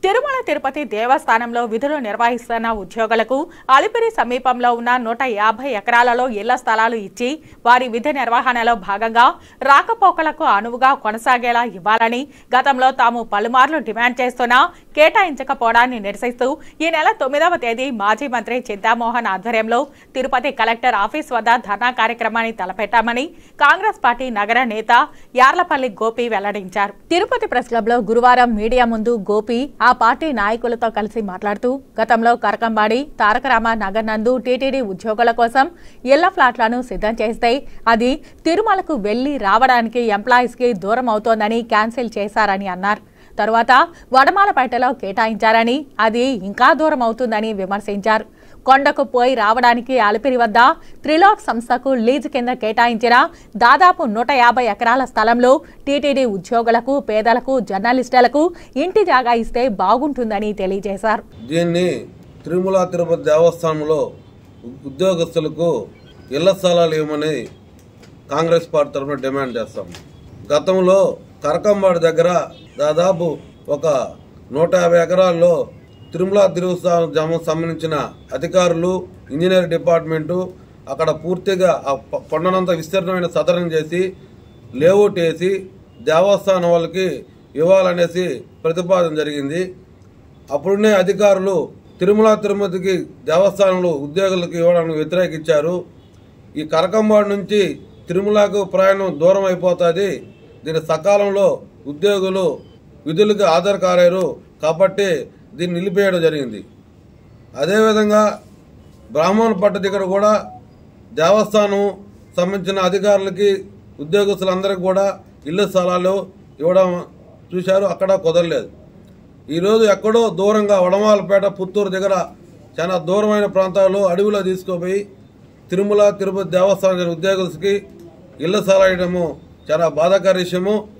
తిరుమల తిరుపతి దేవస్థానంలో విధులు నిర్వహిస్తున్న ఉద్యోగులకు అలిపిరి సమీపంలో ఉన్న 150 ఎకరాలలో ఇళ్ల స్థలాలు ఇచ్చి వారి విధి నిర్వహణలో భాగంగా రాకపోకలకు అనువుగా కొనసాగేలా ఇవ్వాలని గతంలో తాము పలుమార్లు డిమాండ్ చేస్తున్నా కేటాయించకపోవడాన్ని నిరసిస్తూ ఈ నెల 9వ తేదీ మాజీ మంత్రి చింతామోహన్ ఆధ్వర్యంలో తిరుపతి కలెక్టర్ ఆఫీస్ వద్ద ధర్నా కార్యక్రమాన్ని తలపెట్టామని కాంగ్రెస్ పార్టీ నగర నేత యార్లపల్లి గోపి వెల్లడించారు. తిరుపతి ప్రెస్ క్లబ్ లో గురువారం మీడియా ముందు గోపి ఆ పార్టీ నాయకులతో కలిసి మాట్లాడుతూ గతంలో కరకంబాడి తారకరామ నగర్ నందు టీటీడీ ఉద్యోగుల కోసం ఇళ్ల ఫ్లాట్లను సిద్ధం చేస్తే అది తిరుమలకు వెళ్లి రావడానికి ఎంప్లాయీస్ కి దూరం అవుతోందని క్యాన్సిల్ చేశారని అన్నారు. తరువాత వడమాలపేటలో కేటాయించారని అది ఇంకా దూరం అవుతుందని విమర్శించారు. కొండకు పోయి రావడానికి అలిపిరి వద్ద త్రిలోక్ సంస్థకు లీజు కింద కేటాయించిన దాదాపు 150 ఎకరాల స్థలంలో టీటీడీ ఉద్యోగులకు పేదలకు జర్నలిస్టులకు ఇంటి జాగా ఇస్తే బాగుంటుందని తెలియజేశారు. దీన్ని తిరుమల తిరుపతి దేవస్థానంలో ఉద్యోగస్తులకు ఇళ్ల స్థలాలు ఇవ్వమని కాంగ్రెస్ పార్టీ తరఫున డిమాండ్ చేస్తాం. గతంలో కరకంబాడి దగ్గర దాదాపు ఒక 150 ఎకరాల్లో తిరుమల దేవస్థానం సంబంధించిన అధికారులు ఇంజనీర్ డిపార్ట్మెంటు అక్కడ పూర్తిగా కొండనంత విస్తీర్ణమైన సదరణ చేసి లేఅవుట్ వేసి దేవస్థానం వాళ్ళకి ఇవ్వాలనేసి ప్రతిపాదన జరిగింది. అప్పుడునే అధికారులు తిరుమతికి దేవస్థానంలో ఉద్యోగులకు ఇవ్వడానికి వ్యతిరేకించారు. ఈ కరకంబాడి నుంచి తిరుమలకు ప్రయాణం దూరం అయిపోతుంది, దీని సకాలంలో ఉద్యోగులు విధులకు హాజరు కాలేరు కాబట్టి దీన్ని నిలిపేయడం జరిగింది. అదేవిధంగా బ్రాహ్మణ పట్ట దగ్గర కూడా దేవస్థానం సంబంధించిన అధికారులకి ఉద్యోగస్తులందరికీ కూడా ఇళ్ల స్థలాలు ఇవ్వడం చూశారు, అక్కడ కుదరలేదు. ఈరోజు ఎక్కడో దూరంగా వడమాలపేట పుత్తూరు దగ్గర చాలా దూరమైన ప్రాంతాల్లో అడవిలో తీసుకుపోయి తిరుమల తిరుపతి దేవస్థానం ఉద్యోగస్తులకి ఇళ్ల స్థలాలు ఇవ్వడము చాలా బాధాకర విషయము.